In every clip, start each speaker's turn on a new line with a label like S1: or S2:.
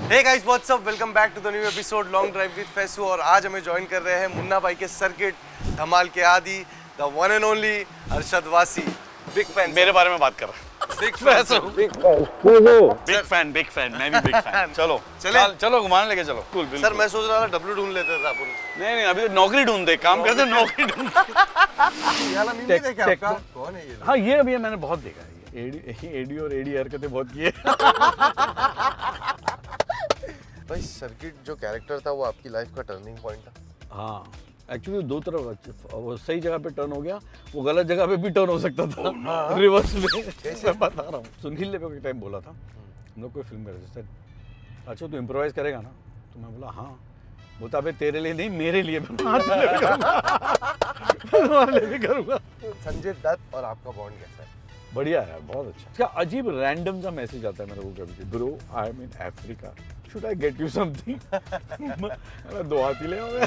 S1: Hey guys what's up, welcome back to the new episode long drive with Faisu. और आज हमें join कर रहे हैं मुन्ना भाई के सर्किट धमाल के आदि the one and only Arshad Warsi. Big fan
S2: मेरे बारे में बात कर रहा
S1: बिग फैसू
S2: बिग फैन मैं भी बिग फैन। चलो चलो घुमाने लेके चलो। बिल्कुल
S1: सर, मैं सोच रहा था डब्लू ढूंढ लेते थे अपन।
S2: नहीं अभी तो नौकरी ढूंढते, काम करते नौकरी ढूंढते।
S1: ये वाला मीम नहीं देखा आपका? कौन है ये?
S2: हाँ ये अभी मैंने बहुत देखा है, एडी और एडी हरकतें बहुत की है।
S1: भाई सर्किट जो कैरेक्टर था वो आपकी लाइफ का टर्निंग पॉइंट था।
S2: हाँ एक्चुअली दो तरफ, वो सही जगह पे टर्न हो गया, वो गलत जगह पे भी टर्न हो सकता था। रिवर्स में मैं बता रहा हूँ। सुनील ने एक टाइम बोला था, हम लोग कोई फिल्म कर रहे थे, अच्छा तू इम्प्रोवाइज करेगा ना? तो मैं बोला हाँ। बोलता अबे तेरे लिए नहीं मेरे लिए तुम्हारे लिए भी करूँगा।
S1: संजय दत्त और आपका बॉन्ड कैसा है?
S2: बढ़िया है, बहुत अच्छा। क्या अजीब रैंडम सा मैसेज आता है मेरे को कभी, bro I am in Africa, should I get you something? दो हाथी ले आओ।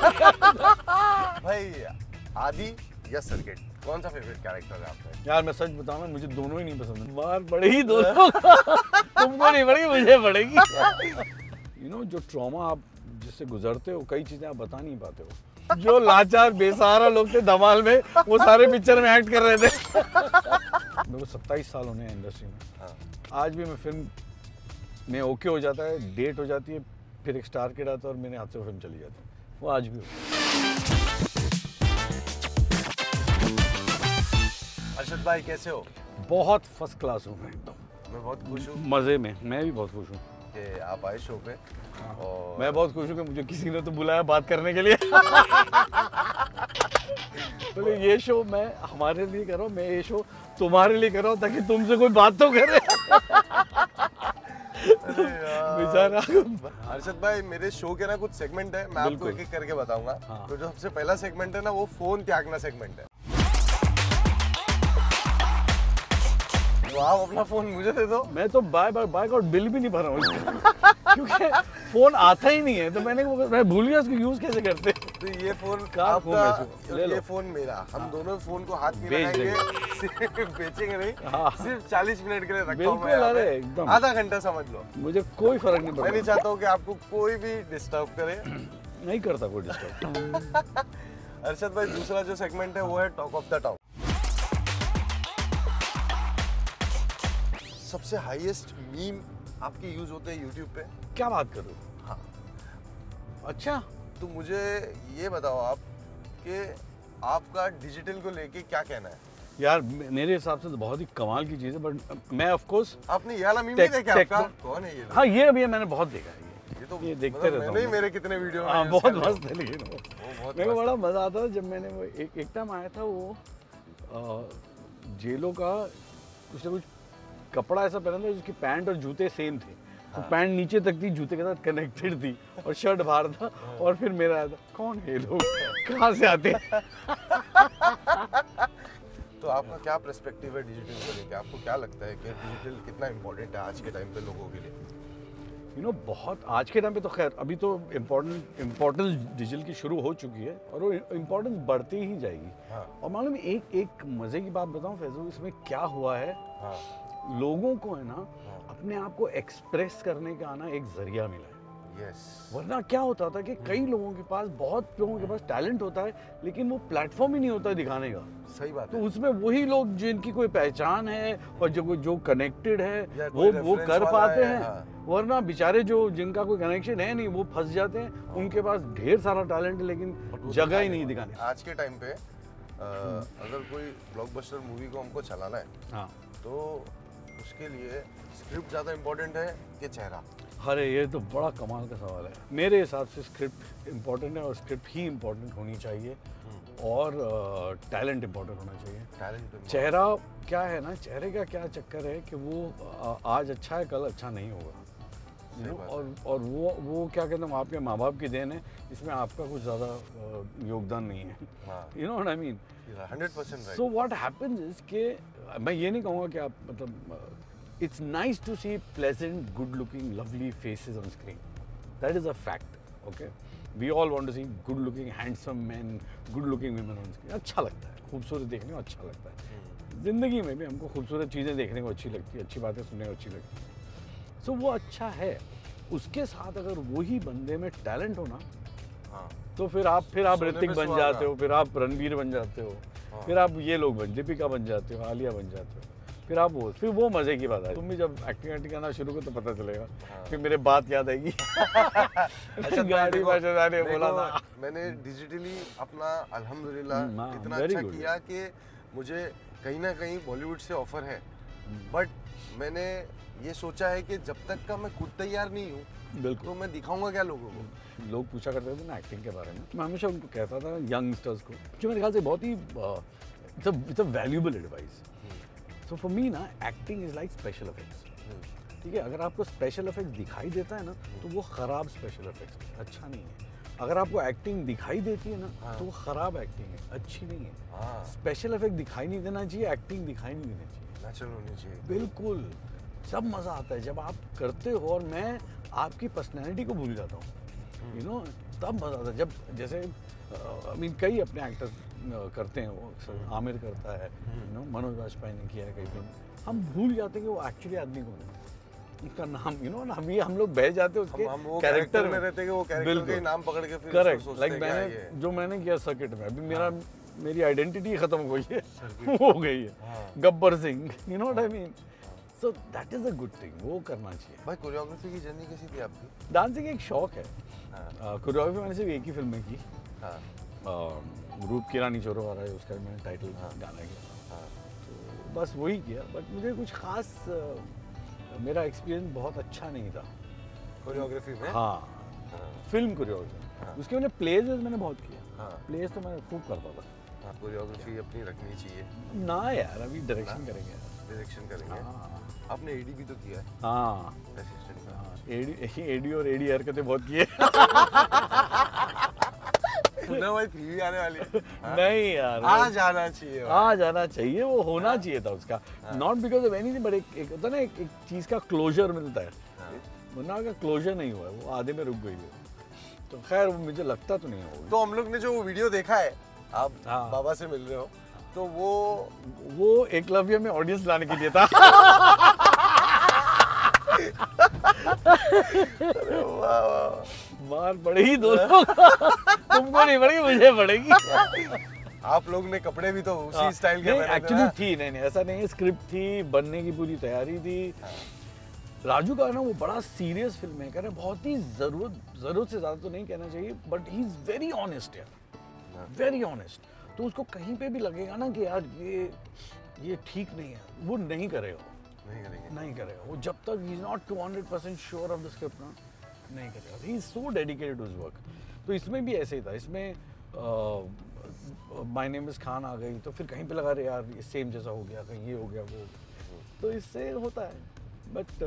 S1: भाई आदि या सर्किट, कौन सा फेवरेट कैरेक्टर है आपका?
S2: यार मैं सच बताऊं ना, मुझे दोनों ही नहीं पसंद। मार पड़ेगी दोनों। तुमको नहीं पड़ेगी, मुझे पड़ेगी। यू नो जो ट्रॉमा आप जिससे गुजरते हो, कई चीजें आप बता नहीं पाते हो। जो लाचार बेसहारा लोग थे धमाल में, वो सारे पिक्चर में एक्ट कर रहे थे। मेरे को 27 साल होने हैं इंडस्ट्री में।
S1: हाँ।
S2: आज भी मैं फिल्म में ओके हो जाता है, डेट हो जाती है, फिर एक स्टार किड आता है और मेरे हाथ से वो फिल्म चली जाती है, वो आज भी
S1: अरशद भाई कैसे हो?
S2: बहुत फर्स्ट क्लास हूँ मैं एकदम।
S1: मैं बहुत खुश हूँ
S2: मज़े में, मैं भी बहुत खुश हूँ
S1: कि आप आए शो पे। और
S2: मैं बहुत खुश हूँ कि मुझे किसी ने तो बुलाया बात करने के लिए। तो ये शो मैं हमारे लिए कर रहा हूँ, मैं ये शो तुम्हारे लिए कर रहा हूँ ताकि तुमसे कोई बात तो करे। बेचारा
S1: अरशद भाई, मेरे शो के ना कुछ सेगमेंट है, मैं आपको एक एक करके बताऊंगा।
S2: हाँ।
S1: तो जो सबसे पहला सेगमेंट है ना, वो फोन त्यागना सेगमेंट है। तो आप अपना फोन मुझे दे दो।
S2: मैं तो बाय गॉड बिल भी नहीं भर रहा हूँ इसका। क्योंकि फोन आता ही नहीं है, तो मैं भूल गया उसको यूज कैसे करते।
S1: तो ये फोन
S2: आपका,
S1: ये फोन मेरा, हम दोनों फोन को हाथ में लगाएंगे, सिर्फ बेचेंगे नहीं।
S2: हाँ।
S1: सिर्फ 40 मिनट के लिए रखा हूं
S2: बिल्कुल,
S1: मैं
S2: अरे एकदम
S1: आधा घंटा समझ लो।
S2: मुझे कोई फर्क नहीं पड़ता।
S1: मैं नहीं चाहता हूँ कि आपको कोई भी डिस्टर्ब करे।
S2: नहीं करता कोई डिस्टर्ब।
S1: अरशद भाई, दूसरा जो सेगमेंट है वो है टॉक ऑफ द टाउन। सबसे हाईएस्ट मीम आपके यूज होते हैं यूट्यूब पे।
S2: क्या बात करूँ?
S1: हाँ।
S2: अच्छा
S1: तो मुझे ये बताओ आप कि आपका डिजिटल को लेके क्या कहना है?
S2: यार मेरे हिसाब से तो बहुत ही कमाल की चीज़ है, बट मैं ऑफ कोर्स
S1: आपने ये वाला मीम नहीं देखा आपका? कौन है ये?
S2: हाँ ये अभी मैंने बहुत देखा है।
S1: ये तो
S2: ये देखते रहता हूँ।
S1: नहीं, मेरे कितने वीडियो में।
S2: हाँ बहुत मस्त है, लेकिन
S1: वो
S2: मेरे को बड़ा मजा आता है जब मैंने वो एक टाइम आया था, वो जेलो का कुछ ना कुछ कपड़ा ऐसा पहना था जिसकी पैंट और जूते सेम थे। तो पैंट नीचे तक थी, जूते के साथ कनेक्टेड थी, और शर्ट बाहर था। और फिर मेरा आया था, कौन है लोग, कहाँ से आते हैं?
S1: तो आपका क्या पर्सपेक्टिव है डिजिटल को लेके? आपको क्या लगता है कि डिजिटल कितना इम्पोर्टेंट है आज के टाइम पे लोगों के लिए?
S2: यू नो बहुत आज के टाइम पे तो खैर अभी तो इम्पोर्टेंस डिजिटल की शुरू हो चुकी है, और वो इम्पोर्टेंस बढ़ती ही जाएगी।
S1: हाँ।
S2: और मालूम एक मज़े की बात बताऊँ फैजल, इसमें क्या हुआ है,
S1: हाँ।
S2: लोगों को है ना अपने आप को एक्सप्रेस करने का ना एक जरिया मिला है।
S1: Yes.
S2: वरना क्या होता था कि कई लोगों के पास, बहुत लोगों के पास टैलेंट होता है, लेकिन वो प्लेटफॉर्म ही नहीं होता है दिखाने का।
S1: सही बात
S2: तो
S1: है।
S2: उसमें वही लोग जिनकी कोई पहचान है और जो कनेक्टेड है
S1: या
S2: वो
S1: reference
S2: कर
S1: वाला
S2: पाते
S1: है,
S2: हैं।
S1: हाँ।
S2: वरना बेचारे जो जिनका कोई कनेक्शन है नहीं, वो फंस जाते हैं। उनके पास ढेर सारा टैलेंट है, लेकिन जगह ही नहीं दिखाने।
S1: आज के टाइम पे अगर कोई ब्लॉकबस्टर मूवी को हमको चलाना है,
S2: हाँ,
S1: तो उसके लिए स्क्रिप्ट ज़्यादा इम्पोर्टेंट है कि चेहरा?
S2: अरे ये तो बड़ा कमाल का सवाल है। मेरे हिसाब से स्क्रिप्ट इम्पोर्टेंट है, और स्क्रिप्ट ही इम्पोर्टेंट होनी चाहिए, और टैलेंट इम्पोर्टेंट होना चाहिए।
S1: टैलेंट।
S2: चेहरा क्या है ना, चेहरे का क्या चक्कर है कि वो आज अच्छा है, कल अच्छा नहीं होगा। और वो क्या कहते हैं, आपके माँ बाप की देन है, इसमें आपका कुछ ज़्यादा योगदान नहीं है। You know what I mean?
S1: 100% right.
S2: So what happens is कि मैं ये नहीं कहूँगा कि आप मतलब it's nice to see pleasant, good-looking, lovely faces on screen. That is a fact. Okay, we all want to see good-looking, handsome men, good-looking women on screen. अच्छा लगता है, खूबसूरत देखने को अच्छा लगता है। जिंदगी में भी हमको खूबसूरत चीज़ें देखने को अच्छी लगती है, अच्छी बातें सुनने को अच्छी लगती है। सो वो अच्छा है, उसके साथ अगर वही बंदे में टैलेंट हो ना,
S1: हाँ।
S2: तो फिर आप
S1: सोने
S2: ऋतिक
S1: पे
S2: बन
S1: सुहागा।
S2: जाते हो, फिर आप रणवीर बन जाते हो,
S1: हाँ।
S2: फिर आप ये लोग दीपिका बन जाते हो, आलिया बन जाते हो, फिर आप फिर वो मजे की बात है। तुम भी जब एक्टिंग करना शुरू करो तो पता चलेगा।
S1: हाँ।
S2: फिर मेरे बात याद आएगी। गाड़ी बाजा ने बोला था।
S1: मैंने डिजिटली अपना अल्हम्दुलिल्लाह
S2: हाँ,
S1: इतना
S2: very
S1: अच्छा
S2: good।
S1: किया कि मुझे कहीं ना कहीं बॉलीवुड से ऑफर है, बट मैंने ये सोचा है कि जब तक का मैं खुद तैयार नहीं हूँ
S2: बिल्कुल।
S1: तो मैं दिखाऊंगा क्या लोगों को।
S2: लोग पूछा करते थे ना एक्टिंग के बारे में, मैं हमेशा उनको कहता था यंगस्टर्स को, जो मेरे ख्याल से बहुत ही it's a valuable advice. So for me ना acting is like special effects. ठीक है, अगर आपको स्पेशल इफेक्ट दिखाई देता है ना तो वो ख़राब स्पेशल इफेक्ट्स, अच्छा नहीं है। अगर आपको एक्टिंग दिखाई देती है ना तो वो ख़राब एक्टिंग है, अच्छी नहीं है।
S1: हाँ,
S2: स्पेशल इफेक्ट दिखाई नहीं देना चाहिए, एक्टिंग दिखाई नहीं देनी चाहिए।
S1: नेचुरल होनी चाहिए।
S2: बिल्कुल, सब मज़ा आता है जब आप करते हो और मैं आपकी पर्सनैलिटी को भूल जाता हूँ, यू नो, तब मज़ा आता है। जब जैसे आई मीन कई अपने एक्टर्स करते हैं, वो आमिर करता है, यू नो, मनोज वाजपेयी ने किया है कई फिल्म, हम भूल जाते हैं कि वो एक्चुअली आदमी कौन है, उसका नाम, यू नो, अभी हम लोग बह जाते हैं उसके
S1: हम वो
S2: कैरेक्टर
S1: में रहते हैं कि वो कैरेक्टर का ही नाम पकड़ के फिर
S2: करेक्ट।
S1: सोचते
S2: लाइक
S1: हैं क्या
S2: मैंने
S1: ये।
S2: जो मैंने किया सर्किट में, अभी मेरी आइडेंटिटी खत्म हो गई है, हो गई है,
S1: हाँ।
S2: Gabbar Singh, you know what I mean. So that is a good thing, वो करना चाहिए।
S1: भाई कोरियोग्राफी की जर्नी कैसी थी आपकी?
S2: डांसिंग एक शौक है।
S1: हाँ।
S2: कोरियोग्राफी मैंने सिर्फ एक ही फिल्म में की,
S1: हाँ,
S2: रूप की रानी चोरो वाला है, उसका मैंने टाइटल
S1: हाँ।
S2: गाना किया,
S1: हाँ।
S2: तो बस वही किया। बट मुझे कुछ खास मेरा एक्सपीरियंस बहुत अच्छा नहीं था
S1: कोरियोग्राफी में?
S2: हाँ,
S1: हाँ।
S2: Film choreography.
S1: हाँ।
S2: उसके मैंने प्लेज मैंने बहुत किया,
S1: हाँ।
S2: प्लेज तो मैंने खूब करता था।
S1: हाँ, कोरियोग्राफी अपनी रखनी चाहिए,
S2: ना यार, अभी डायरेक्शन करेंगे यार।
S1: डायरेक्शन करेंगे।
S2: हाँ
S1: आपने एडी भी तो किया है,
S2: हाँ,
S1: असिस्टेंट का।
S2: एडी और एडी हरकतें बहुत की है।
S1: मुन्ना भाई फ्री भी आने वाली है। हाँ?
S2: नहीं यार,
S1: आ जाना चाहिए भाई।
S2: आ जाना चाहिए, वो होना चाहिए था उसका, not because of anything, but एक होता है ना, एक चीज का क्लोजर मिलता है।
S1: हाँ।
S2: मुन्ना का क्लोजर नहीं हुआ है, वो आधे में रुक गई है, तो खैर वो मुझे लगता तो नहीं होगी।
S1: तो हम लोग ने जो वो वीडियो देखा है, आप
S2: हाँ।
S1: बाबा से मिल रहे हो, तो
S2: वो एकलव्य में ऑडियंस लाने के लिए था।
S1: अरे वाह वाह।
S2: मार पड़ेगी दोनों को। तुमको नहीं पड़ेगी, मुझे पड़ेगी।
S1: आप लोग ने कपड़े भी तो उसी स्टाइल के
S2: नहीं,
S1: पहने थे
S2: एक्चुअली
S1: ना?
S2: थी, नहीं ऐसा नहीं है, स्क्रिप्ट थी, बनने की पूरी तैयारी थी। राजू का ना वो बड़ा सीरियस फिल्म मेकर है, बहुत ही जरूरत से ज्यादा तो नहीं कहना चाहिए, but he is very honest यार, वेरी ऑनेस्ट। तो उसको कहीं पे भी लगेगा ना कि यार ये ठीक नहीं है, वो नहीं करेगा, नहीं करेगा वो, जब तक he is not 200% sure of the script ना, नहीं करेगा। He is so dedicated to his work. तो इसमें भी ऐसे ही था, इसमें माय नेम इज खान आ गई तो फिर कहीं पे लगा रहे यार ये सेम जैसा हो गया, कहीं ये हो गया वो, तो इससे होता है। बट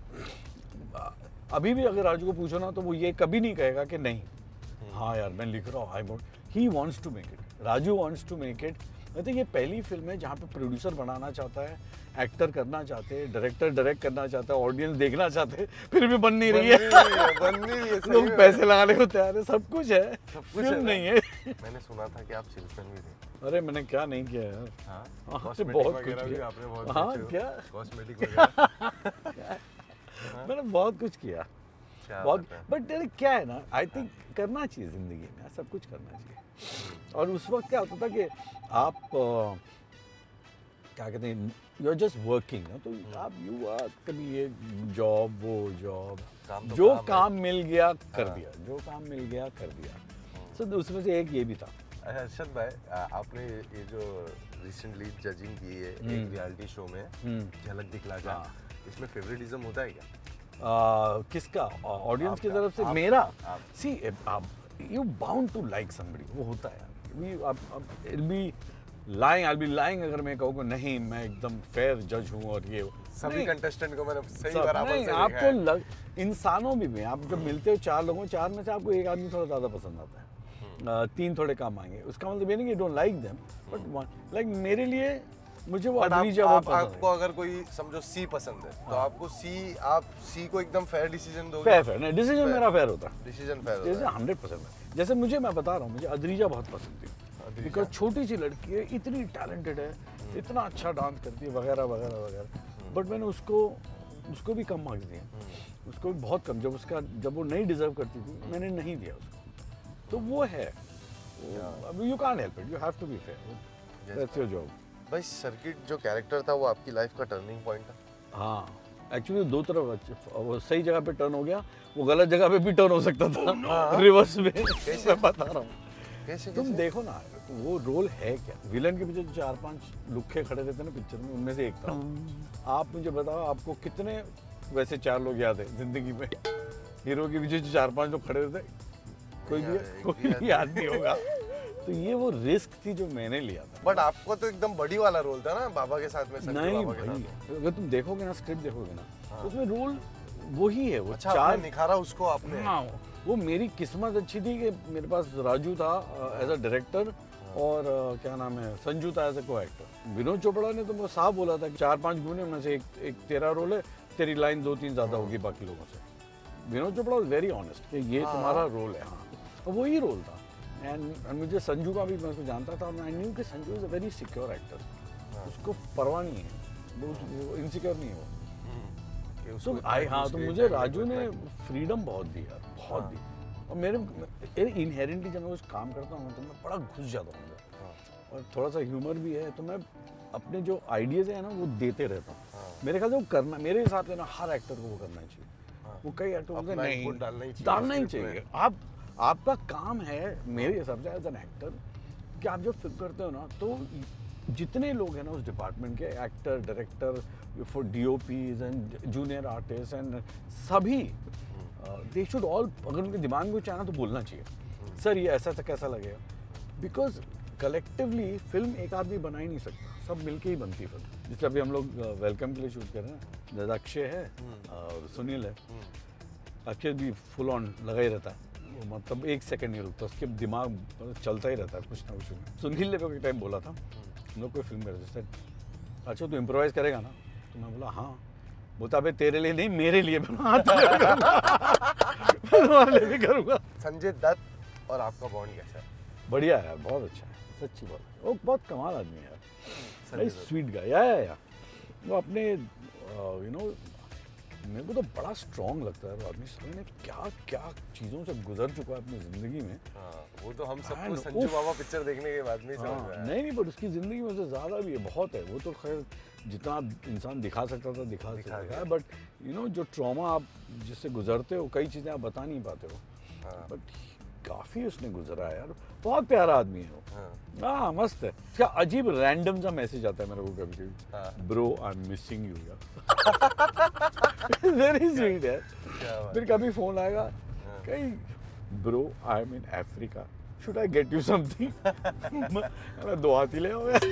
S2: अभी भी अगर राजू को पूछो ना तो वो ये कभी नहीं कहेगा कि नहीं, हाँ यार मैं लिख रहा हूँ, I want, he wants to make it, Raju wants to make it. मतलब ये पहली फिल्म है जहाँ पे प्रोड्यूसर बनाना चाहता है, एक्टर करना चाहते हैं, डायरेक्टर डायरेक्ट करना चाहता है, ऑडियंस देखना चाहते हैं, फिर भी बन नहीं रही है। लोग पैसे लगाने को तैयार है, सब कुछ है, फिल्म नहीं है।
S1: मैंने सुना था कि आप सेल्समैन भी थे।
S2: अरे मैंने क्या नहीं किया यार,
S1: हाँ,
S2: हाँ,
S1: कॉस्मेटिक
S2: बहुत
S1: वगैरह
S2: कुछ
S1: भी
S2: किया।
S1: आपने बहुत
S2: हाँ,
S1: बेचे हो।
S2: क्या?
S1: कॉस्मेटिक वगैरह।
S2: मैंने बहुत कुछ किया,
S1: क्या
S2: बहुत।
S1: बात है।
S2: बट यार क्या है ना, आई थिंक करना चाहिए जिंदगी में, सब कुछ करना चाहिए। और उस वक्त क्या होता था कि आप क्या कहते हैं, यू आर जस्ट वर्किंग ना, तो आप यू आर कभी ये जॉब वो जॉब,
S1: काम तो
S2: जो
S1: काम है।
S2: काम मिल गया कर
S1: हाँ।
S2: दिया, जो काम मिल गया कर दिया। सो उसमें से एक ये भी था।
S1: अच्छा अर्शद भाई, आपने ये जो रिसेंटली जजिंग की है एक रियलिटी शो में, झलक दिखला जा,
S2: हाँ।
S1: इसमें फेवरेटिज्म होता है क्या?
S2: किसका, ऑडियंस की
S1: आपका,
S2: तरफ से?
S1: आप-
S2: मेरा
S1: आप।
S2: See, you bound to like somebody, वो होता है। I'll be lying अगर मैं कहूँ नहीं मैं एकदम फेयर जज हूँ और ये
S1: सभी
S2: नहीं,
S1: कंटेस्टेंट को मैंने सही
S2: सब
S1: बराबर
S2: नहीं,
S1: से देखा
S2: आपको
S1: है।
S2: इंसानों में आप जब मिलते हो 4 लोगों, 4 में से आपको एक आदमी थोड़ा ज्यादा पसंद आता है, 3 थोड़े कम आएंगे। उसका मतलब ये नहीं कि don't like them, but like मेरे लिए मुझे वो
S1: But
S2: अद्रीजा बहुत पसंद
S1: आपको अगर कोई समझो सी पसंद है तो आपको आप सी को एकदम फेयर डिसीजन दोगे?
S2: है। फेयर नहीं, डिसीजन मेरा फेयर होता है,
S1: डिसीजन फेयर
S2: जैसे 100%। जैसे मुझे, मैं बता रहा हूँ, मुझे अद्रीजा बहुत पसंद थी, बिकॉज छोटी सी लड़की है, इतनी टैलेंटेड है, इतना अच्छा डांस करती है वगैरह वगैरह वगैरह, बट मैंने उसको भी कम मार्क्स दिए। उसको बहुत कम, जब वो नहीं डिजर्व करती थी मैंने नहीं दिया उसको, तो वो है, you can't help it, you have to be fair, that's your job.
S1: भाई सर्किट जो कैरेक्टर था वो आपकी लाइफ का टर्निंग पॉइंट था।
S2: हाँ एक्चुअली दो तरफ, वो सही जगह पे टर्न हो गया, वो गलत जगह पे भी टर्न हो सकता था, रिवर्स में। मैं बता रहा हूँ, तुम देखो ना वो रोल है क्या, विलन के पीछे 4-5 लुक्खे खड़े रहते ना पिक्चर में, उनमें से एक था। आप मुझे बताओ आपको कितने वैसे 4 लोग याद है जिंदगी में, हीरो के पीछे जो 4-5 लोग खड़े रहते, कोई भी याद नहीं होगा। तो ये वो रिस्क थी जो मैंने लिया था।
S1: बट आपको तो एकदम बड़ी वाला रोल था ना बाबा के साथ में।
S2: नहीं भाई, अगर तुम देखोगे ना स्क्रिप्ट देखोगे ना, हाँ। उसमें रोल वही है, वो
S1: अच्छा,
S2: 4
S1: निखारा उसको आपने।
S2: हाँ, वो मेरी किस्मत अच्छी थी कि मेरे पास राजू था एज अ डायरेक्टर, और क्या नाम है, संजू था एज अ को एक्टर। विनोद चोपड़ा ने तो मुझे साफ बोला था कि 4-5 गुने में से एक तेरा रोल है, तेरी लाइन 2-3 ज्यादा होगी बाकी लोगों से। Vinod Chopra was very honest कि ये तुम्हारा रोल है। हाँ, और वही रोल था। एंड मुझे संजू का भी, मैं उसको जानता था, आई न्यू कि Sanju is a very secure actor, उसको परवाह नहीं है, वो इनसिक्योर नहीं है वो। तो हाँ, तो मुझे राजू ने फ्रीडम बहुत दी यार, बहुत दी। और मेरे इनहेरेंटली जब मैं कुछ काम करता हूँ तो मैं बड़ा घुस जाता हूँ, और थोड़ा सा ह्यूमर भी है, तो मैं अपने जो आइडियाज है ना वो देते रहता हूँ। मेरे ख्याल से वो करना, मेरे हिसाब से ना हर एक्टर को वो करना चाहिए। वो कई एक्टर बोलते हैं नहीं, डालना ही चाहिए। आपका काम है मेरे हिसाब से एज एन एक्टर कि आप जब फिल्म करते हो ना, तो जितने लोग हैं ना उस डिपार्टमेंट के, actor, director, for DOPs and junior artist and सभी, दे शुड ऑल, अगर उनके दिमाग में कुछ आना तो बोलना चाहिए, सर ये ऐसा था कैसा लगेगा, बिकॉज कलेक्टिवली फिल्म एक आदमी बना ही नहीं सकता, सब मिलके ही बनती है फिल्म। जैसे अभी हम लोग वेलकम के लिए शूट कर रहे हैं, जैसे अक्षय है और सुनील है, अक्षय भी फुल ऑन लगा ही रहता है, मतलब 1 सेकंड नहीं रुकता, उसके दिमाग चलता ही रहता है कुछ ना कुछ। सुनील ने कोई टाइम बोला था, हम लोग कोई फिल्म कर रहे थे, अच्छा तू इम्प्रोवाइज करेगा ना, तो मैं बोला हाँ, बोलता अबे तेरे लिए नहीं मेरे लिए बना, तुम्हारे लिए भी करूँगा।
S1: संजय दत्त और आपका बॉन्ड कैसा है?
S2: बढ़िया है, बहुत अच्छा है, सच्ची बात है, वो बहुत कमाल आदमी है यार, वेरी स्वीट गाय। या वो अपने यू नो, मेरे को तो बड़ा स्ट्रॉन्ग लगता है वो आदमी, ने क्या क्या चीज़ों से गुजर चुका है अपनी ज़िंदगी में।
S1: वो तो हम सबको संजू बाबा पिक्चर देखने के बाद में समझ में आया।
S2: नहीं, पर उसकी ज़िंदगी में से ज़्यादा भी है, बहुत है। वो तो खैर जितना इंसान दिखा सकता था दिखा सकता है, बट यू नो जो ट्रॉमा आप जिससे गुजरते हो, कई चीज़ें आप बता नहीं पाते हो, बट काफ़ी उसने गुजरा है यार, बहुत प्यारा आदमी है वो। हाँ मस्त है। इसका अजीब रैंडम सा मैसेज आता है मेरे को कभी कभी, bro I am missing you यार, वेरी स्वीट है। फिर कभी फोन आएगा कहीं, bro I am in Africa, should I get you something, मैं 2 हाथ ही ले आओ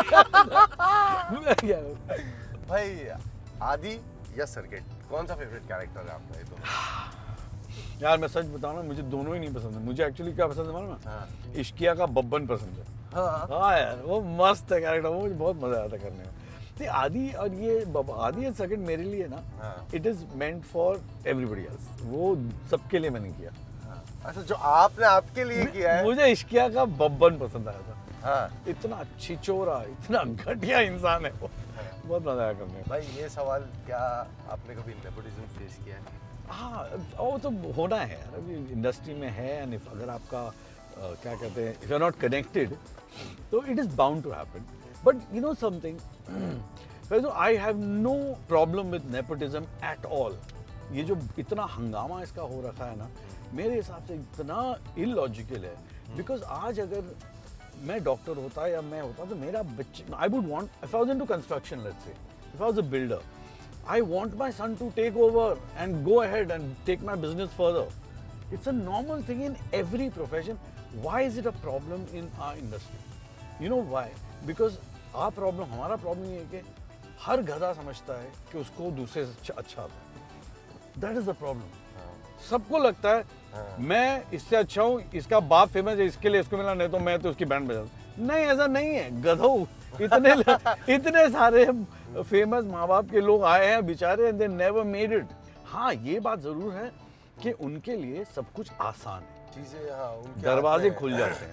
S1: भाई। आदि या सर्किट, कौन सा फेवरेट कैरेक्टर है आपका? ये तो
S2: यार मैं सच बताऊं ना, मुझे दोनों ही नहीं पसंद है। मुझे एक्चुअली क्या पसंद है मालूम है? इश्किया का बब्बन पसंद है। हाँ यार वो मस्त है कैरेक्टर, वो मुझे बहुत मजा आता करने में। आदि और ये आदि एंड सर्किट मेरे लिए ना, it is meant for everybody else, वो सबके लिए मैंने किया।
S1: अच्छा, जो आपने आपके लिए किया है।
S2: मुझे इश्किया का बब्बन पसंद आया था। इतना छिचोरा, इतना घटिया इंसान है वो, बहुत मजा आया करने में।
S1: भाई ये सवाल, क्या आपने कभी नेपोटिज्म फेस किया है?
S2: हाँ, वो तो होना है यार, अभी इंडस्ट्री में है, एंड अगर आपका क्या कहते हैं, if you are not connected, तो it is bound to happen. But you know something, I have no problem with nepotism at all. ये जो इतना हंगामा इसका हो रखा है ना, मेरे हिसाब से इतना इलॉजिकल है। बिकॉज आज अगर मैं डॉक्टर होता या मैं होता तो मेरा बच्चे, I would want, if I was into construction, let's say if I was a builder, I want my son to take over and go ahead and take my business further. It's a normal thing in every profession. Why is it a problem in our industry? You know why? Because our problem, हमारा problem ये है कि हर गधा समझता है कि उसको दूसरे से अच्छा आता है। That is the problem. सबको लगता है मैं इससे अच्छा हूँ, इसका बाप फेमस है इसके लिए इसको मिला, नहीं तो मैं तो उसकी बैंड बजा। नहीं, ऐसा नहीं है गधो। इतने सारे फेमस माँ बाप के लोग आए हैं बेचारे, and they never made it. हाँ ये बात जरूर है कि उनके लिए सब कुछ आसान है,
S1: चीजें उनके
S2: दरवाजे खुल जाते हैं,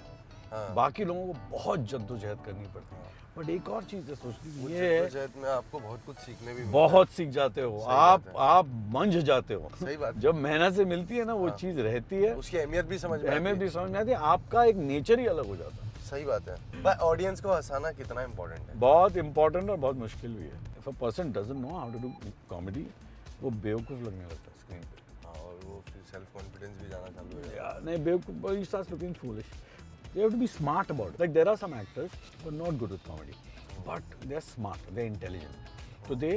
S1: हाँ।
S2: बाकी लोगों को बहुत जद्दोजहद करनी पड़ती है। बट एक और चीज़ है सोचने की, ये है
S1: जद्दोजहद में आपको बहुत कुछ सीखने भी मिलता
S2: बहुत सीख जाते हो
S1: सही बात
S2: आप मंझ जाते हो।
S1: सही बात है।
S2: जब मेहनत से मिलती है ना वो
S1: हाँ।
S2: चीज़ रहती है,
S1: है उसकी अहमियत भी समझ में
S2: अहमियत
S1: आती
S2: भी
S1: है।
S2: समझ में आती है, आपका एक नेचर ही अलग हो जाता है।
S1: सही बात है। पर ऑडियंस को हंसाना कितना इम्पोर्टेंट है।
S2: बहुत इंपॉर्टेंट और बहुत मुश्किल भी है। If a person doesn't know how to do comedy, वो बेवकूफ़ लगने लगता है स्क्रीन पे।
S1: हाँ, और वो फिर सेल्फ कॉन्फिडेंस भी जाना चालू हो जाता है।
S2: Yeah, नहीं बेवकूफ, he starts looking foolish. You have to be smart about it. Like there are some actors who are not good with comedy, but they're smart, they're intelligent. So they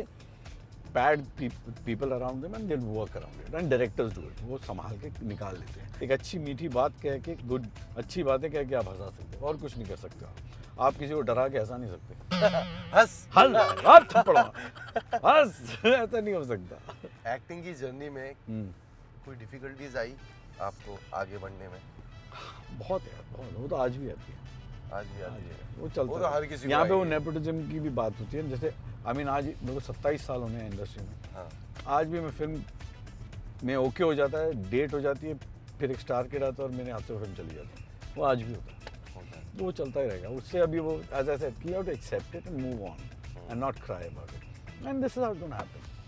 S2: pad people around them and they'll work around it. And directors do it. वो संभाल के निकाल लेते हैं। एक अच्छी मीठी बात कह के, गुड अच्छी बातें कह के आप हंसा सकते हो, और कुछ नहीं कर सकते आप किसी को डरा के हंसा नहीं सकते।
S1: हंस
S2: आप थप्पड़ मार, हंस, ऐसा नहीं हो सकता।
S1: एक्टिंग की जर्नी में कोई डिफिकल्टीज आई आपको आगे बढ़ने में?
S2: बहुत है, बहुत। वो तो आज भी आती है,
S1: आज भी आती है।
S2: वो चलता
S1: वो तो
S2: है।
S1: हर किसी को
S2: यहाँ पे वो
S1: आएगी।
S2: नेपोटिज्म की भी बात होती है। जैसे आज मेरे को 27 साल होने हैं इंडस्ट्री में।
S1: हाँ।
S2: आज भी मैं फिल्म में ओके हो जाता है, डेट हो जाती है, फिर एक स्टार किड आता है और मेरे हाथ से फिल्म चली जाती है। वो आज भी होता है, तो वो चलता ही रहेगा। उससे अभी वो as I said, you have to accept it and move on and not cry about it, and this is how it gonna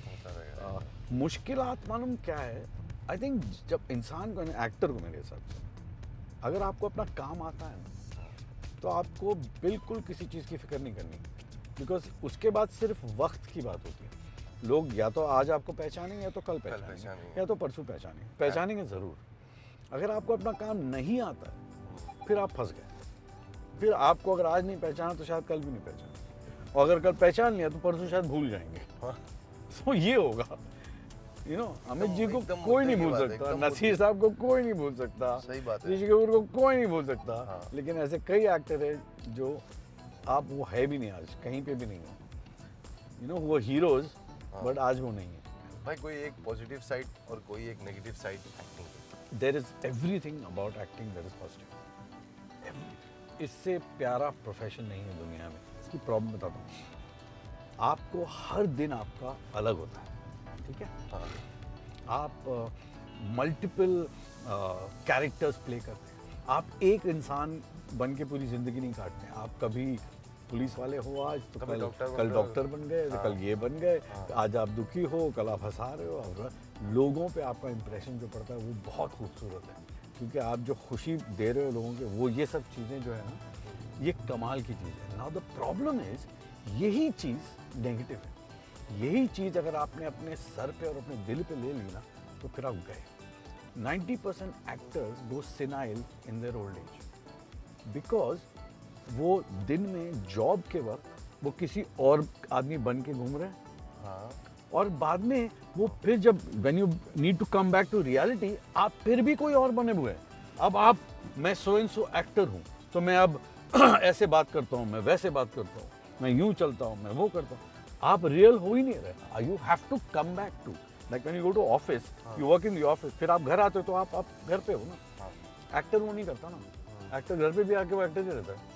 S2: happen. मुश्किलात मालूम क्या है? आई थिंक जब इंसान को, एक्टर को, मेरे हिसाब से अगर आपको अपना काम आता है ना, तो आपको बिल्कुल किसी चीज़ की फिक्र नहीं करनी, बिकॉज उसके बाद सिर्फ वक्त की बात होती है। लोग या तो आज आपको पहचानेंगे, या तो कल पहचानेंगे, या तो परसों पहचानेंगे ज़रूर। अगर आपको अपना काम नहीं आता है, फिर आप फंस गए। फिर आपको अगर आज नहीं पहचाना तो शायद कल भी नहीं पहचाना, और अगर कल पहचान लिया तो परसों शायद भूल जाएंगे। तो ये होगा, यू नो। अमित जी को
S1: एकदम
S2: कोई नहीं
S1: मुद्दे की
S2: भूल
S1: बात है,
S2: सकता,
S1: एकदम
S2: नसीर साहब को कोई नहीं भूल सकता,
S1: सही बात है।
S2: ऋषि कपूर को कोई नहीं भूल सकता।
S1: हाँ।
S2: लेकिन ऐसे कई एक्टर है जो आप वो है भी नहीं, आज कहीं पे भी नहीं है, यू नो। वो हीरोज, बट आज वो नहीं है।
S1: भाई कोई एक पॉजिटिव साइड और कोई एक नेगेटिव साइड एक्टिंग की।
S2: There is everything about acting that is positive. Everything. इससे प्यारा प्रोफेशन नहीं है दुनिया में। इसकी प्रॉब्लम बताता हूँ। आपको हर दिन आपका अलग होता है, ठीक है?
S1: हाँ।
S2: आप मल्टीपल कैरेक्टर्स प्ले करते हैं। आप एक इंसान बन के पूरी ज़िंदगी नहीं काटते हैं। आप कभी पुलिस वाले हो आज, तो
S1: कभी
S2: कल डॉक्टर बन गए, तो
S1: हाँ।
S2: कल ये बन गए।
S1: हाँ।
S2: आज आप दुखी हो, कल आप हंसा रहे हो। और लोगों पे आपका इंप्रेशन जो पड़ता है वो बहुत खूबसूरत है, क्योंकि आप जो खुशी दे रहे हो लोगों के, वो ये सब चीज़ें जो है ना, ये कमाल की चीज़ है। नाउ द प्रॉब्लम इज, यही चीज़ नेगेटिव है। यही चीज़ अगर आपने अपने सर पे और अपने दिल पे ले ली ना, तो फिर आप गए। 90% actors go senile in their old age, because वो दिन में जॉब के वक्त वो किसी और आदमी बन के घूम रहे हैं,
S1: हाँ।
S2: और बाद में वो फिर जब when you need to come back to reality, आप फिर भी कोई और बने हुए हैं। अब आप, मैं सो एंड सो एक्टर हूँ, तो मैं अब ऐसे बात करता हूँ, मैं वैसे बात करता हूँ, मैं यूँ चलता हूँ, मैं वो करता हूँ। आप रियल हो ही नहीं रहे। You have to come back to, like when you go to office, you work in the office, फिर आप घर आते हो तो आप घर पे हो ना। एक्टर वो नहीं करता ना। एक्टर घर पे भी आके वो एक्टर ही रहता है।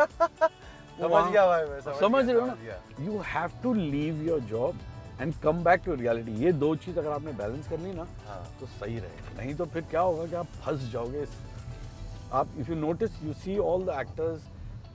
S1: समझ गया भाई, मैं
S2: समझ रहे हो
S1: समझ गया।
S2: ना? You have to leave your job and come back to reality. ये दो चीज़ अगर आपने बैलेंस कर ली ना,
S1: हाँ।
S2: तो सही रहेगा। नहीं तो फिर क्या होगा कि आप फंस जाओगे। आप, if you notice, you see all the actors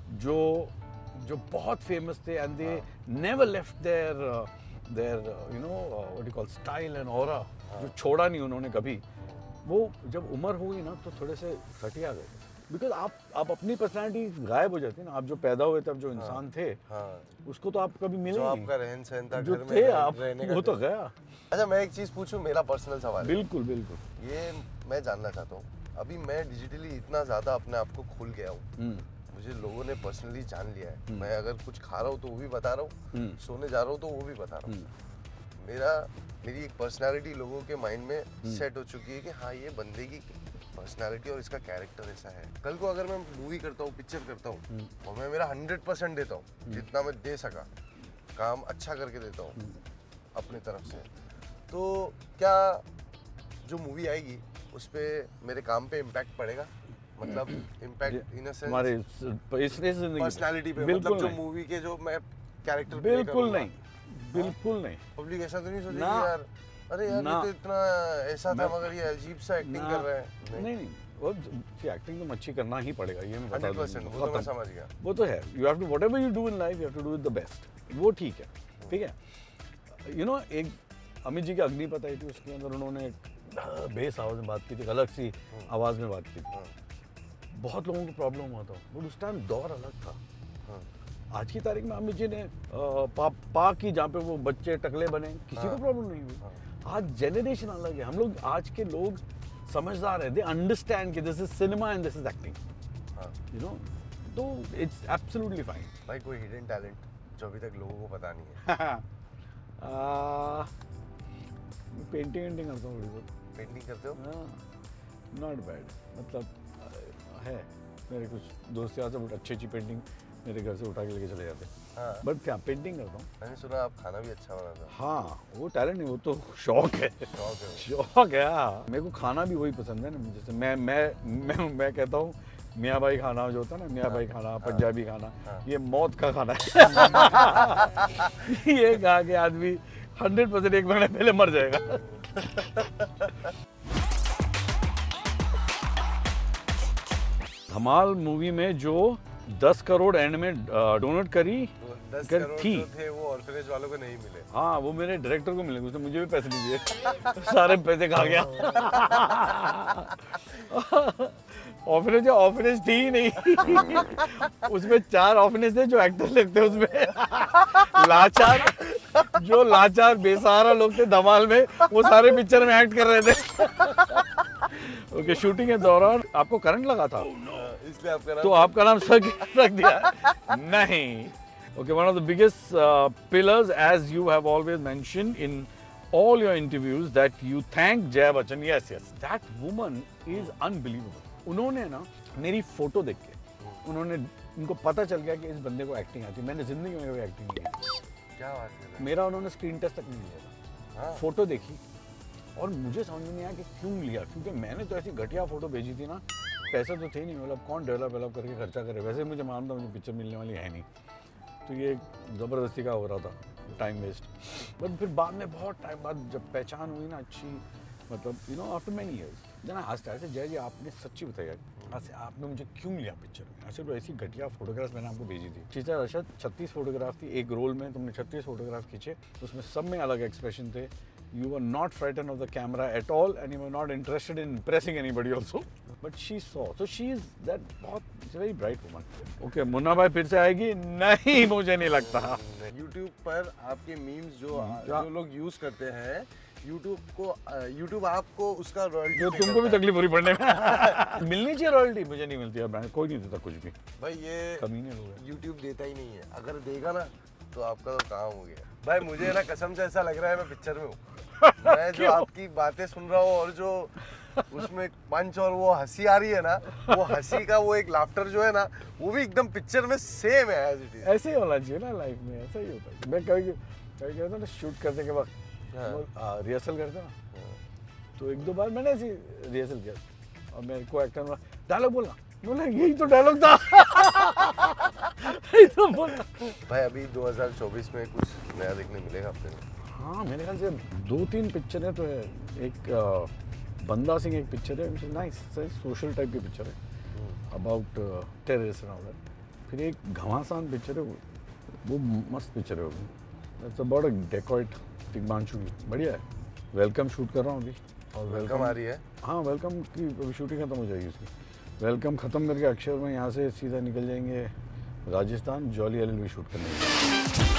S2: जो बहुत फेमस थे, and they never left their you know what you call style and aura, जो छोड़ा नहीं उन्होंने कभी। वो जब उम्र हुई ना, तो थोड़े से घटिया गए, बिकॉज आप अपनी पर्सनालिटी गायब हो जाती है ना। आप जो पैदा हुए थे, अब जो इंसान थे,
S1: हाँ।
S2: उसको तो आप कभी मिले
S1: जो
S2: ही नहीं।
S1: आपका रहन सहन था
S2: जो
S1: घर में
S2: थे आप,
S1: रहने का
S2: वो तो
S1: था।
S2: गया।
S1: अच्छा, मैं एक चीज़ पूछूं, मेरा पर्सनल सवाल है।
S2: बिल्कुल बिल्कुल।
S1: ये मैं जानना चाहता हूँ, अभी मैं डिजिटली इतना ज़्यादा अपने आप को खुल गया हूँ, मुझे लोगों ने पर्सनली जान लिया है। मैं अगर कुछ खा रहा हूँ तो वो भी बता रहा हूँ, सोने जा रहा हूँ तो वो भी बता रहा हूँ। मेरी एक पर्सनालिटी लोगों के माइंड में सेट हो चुकी है कि हाँ, ये बंदे की पर्सनालिटी और इसका कैरेक्टर ऐसा है। कल को अगर मैं मूवी करता हूँ, पिक्चर करता हूँ, और मैं मेरा 100% देता हूँ, जितना मैं दे सका, काम अच्छा करके देता हूँ अपनी तरफ से, तो क्या जो मूवी आएगी उस पर मेरे काम पे इम्पैक्ट पड़ेगा? मतलब इम्पैक्ट इन अ सेंस
S2: हमारे इस जिंदगी
S1: पर्सनालिटी पे,
S2: बिल्कुल
S1: मतलब जो
S2: नहीं।
S1: मूवी के जो मैं कैरेक्टर
S2: बिल्कुल नहीं, बिल्कुल नहीं।
S1: पब्लिक ऐसा तो नहीं सोचेगी
S2: ना।
S1: यार अरे यार
S2: ना,
S1: ये तो इतना ऐसा था मगर ये अजीब सा एक्टिंग कर रहे हैं।
S2: नहीं वो एक्टिंग तो अच्छी करना ही पड़ेगा, ये मैं बता
S1: 100% वो तो मैं समझ गया।
S2: वो तो है, you have to whatever you do in life you have to do it the best, वो ठीक है, ठीक है। यू नो एक अमित जी की अग्निपथ आई थी, उसके अंदर उन्होंने बेस आवाज में बात की थी, अलग सी आवाज में बात की थी, बहुत लोगों को प्रॉब्लम हुआ था, बट उस टाइम दौर अलग था। आज की तारीख में अमित जी ने पाक की जहाँ पे वो बच्चे टकले बने, किसी को प्रॉब्लम नहीं हुई। आज जनरेशन अलग है, हम लोग आज के लोग समझदार है, दे अंडरस्टैंड कि this is cinema and this is acting, you know, तो इट्स एब्सोल्युटली फाइन।
S1: भाई कोई हिडन टैलेंट जो अभी तक लोगों को पता नहीं है?
S2: पेंटिंग करता हूँ,
S1: पेंटिंग करते हो?
S2: नॉट बैड, मतलब है, मेरे कुछ दोस्त यार सब अच्छी पेंटिंग मेरे घर से उठा के लेके चले जाते हैं, बट क्या पेंटिंग करता हूँ।
S1: मैंने सुना आप खाना भी अच्छा बनाते हो।
S2: हाँ, वो टैलेंट नहीं, वो तो शौक है। शौक है, हाँ। मेरे को खाना भी वही पसंद है ना, जैसे मैं कहता हूँ मियाँ भाई खाना जो होता है ना, मियाँ भाई खाना, पंजाबी खाना, ये मौत का खाना है। ये खा के आदमी 100% 1 महीने पहले मर जाएगा। धमाल मूवी में जो 10 करोड़ एंड में डोनेट करी
S1: 10 करोड़
S2: थी,
S1: जो थे वो ऑर्फनेज वालों को नहीं मिले।
S2: हाँ, वो मेरे डायरेक्टर को मिले, उसने मुझे भी पैसे नहीं दिए। सारे पैसे खा गया। ऑर्फनेज थी ही नहीं। उसमें 4 ऑर्फनेज थे जो एक्टर लगते उसमें। लाचार बेसहारा लोग थे धमाल में, वो सारे पिक्चर में एक्ट कर रहे थे। ओके, शूटिंग के दौरान आपको करंट लगा था,
S1: इसलिए आपका नाम
S2: तो आपका नाम सर रख दिया? नहीं। Okay, one of the biggest pillars, as you have always mentioned in all your interviews, that you thank Jaya Bachchan. Yes, that woman is unbelievable. उन्होंने ना मेरी फोटो देख के उनको पता चल गया कि इस बंदे को एक्टिंग आती है। मैंने जिंदगी में कोई एक्टिंग नहीं की।
S1: क्या बात कर रहे हैं?
S2: मेरा उन्होंने स्क्रीन टेस्ट तक नहीं लिया था। फोटो देखी और मुझे समझ में नहीं आया कि क्यों लिया, क्योंकि मैंने तो ऐसी घटिया फोटो भेजी थी ना, पैसे तो थे नहीं, मतलब कौन डेवलप करके खर्चा करे। वैसे मुझे मानता मुझे पिक्चर मिलने वाली है नहीं, तो ये ज़बरदस्ती का हो रहा था, टाइम वेस्ट। बट फिर बाद में बहुत टाइम बाद जब पहचान हुई ना अच्छी, मतलब you know after many years, then I asked, ऐसे जय जी आपने सच्ची बताया, ऐसे आपने मुझे क्यों लिया पिक्चर में? ऐसे तो ऐसी घटिया फोटोग्राफ मैंने आपको भेजी थी। चीज़ा अर्शद 36 फोटोग्राफ थी, एक रोल में तुमने 36 फोटोग्राफ खींचे, उसमें सब में अलग एक्सप्रेशन थे। You were not frightened of the camera at all, and you were not interested in impressing anybody also. But she saw, so she is that she's a very bright woman. Okay, Munna भाई फिर से आएगी? नहीं, मुझे नहीं लगता।
S1: YouTube पर आपके मीम्स जो लोग यूज करते हैं, YouTube आपको उसका रॉयल्टी,
S2: जो तुमको भी तकलीफ हो रही पड़ने में। मिलनी चाहिए रॉयल्टी, मुझे नहीं मिलती है, कोई नहीं देता कुछ भी।
S1: भाई ये
S2: कमीने लोग हैं।
S1: YouTube देता ही नहीं है, अगर देगा ना तो आपका तो काम हो गया। भाई मुझे ना कसम से ऐसा लग रहा है मैं पिक्चर में हूँ। मैं जो आपकी बातें सुन रहा हूँ और जो उसमें पंच और वो हंसी आ रही है ना, वो हंसी का वो एक लाफ्टर जो है ना, वो भी एकदम पिक्चर में सेम है एज इट इज।
S2: ऐसे ही होना चाहिए ना लाइफ में, ऐसा ही होता है। मैं कभी कहता हूँ ना, शूट करने के वक्त रिहर्सल करते ना, तो 1-2 बार मैंने ऐसी रिहर्सल किया और मेरे को एक्टर बोला डायलॉग बोलना, बोला यही तो डायलॉग था। यही तो बोला।
S1: भाई अभी 2024 में कुछ नया देखने मिलेगा आपको?
S2: हाँ, मेरे ख्याल से 2-3 पिक्चरें तो है। एक बंदा सिंह एक पिक्चर है, नाइस सोशल टाइप की पिक्चर है, about terrorist and all that. फिर एक घमासान पिक्चर है, वो मस्त पिक्चर है, वो it's about a dacoit Tigmanshu की, बढ़िया है। वेलकम शूट कर रहा हूँ अभी, और
S1: वेलकम आ रही है।
S2: हाँ, वेलकम की अभी शूटिंग खत्म हो जाएगी उसकी। वेलकम खत्म करके अक्षर में यहाँ से सीधा निकल जाएंगे राजस्थान, जॉली एलएलबी शूट करने के लिए।